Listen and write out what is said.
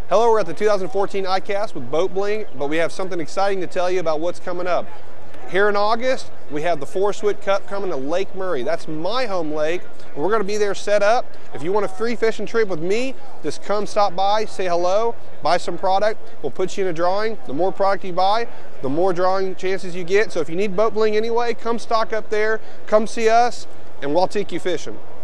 Hello, we're at the 2014 ICAST with Boat Bling, but we have something exciting to tell you about what's coming up. Here in August, we have the Forrest Wood Cup coming to Lake Murray. That's my home lake. We're going to be there set up. If you want a free fishing trip with me, just come stop by, say hello, buy some product. We'll put you in a drawing. The more product you buy, the more drawing chances you get. So if you need Boat Bling anyway, come stock up there, come see us, and we'll take you fishing.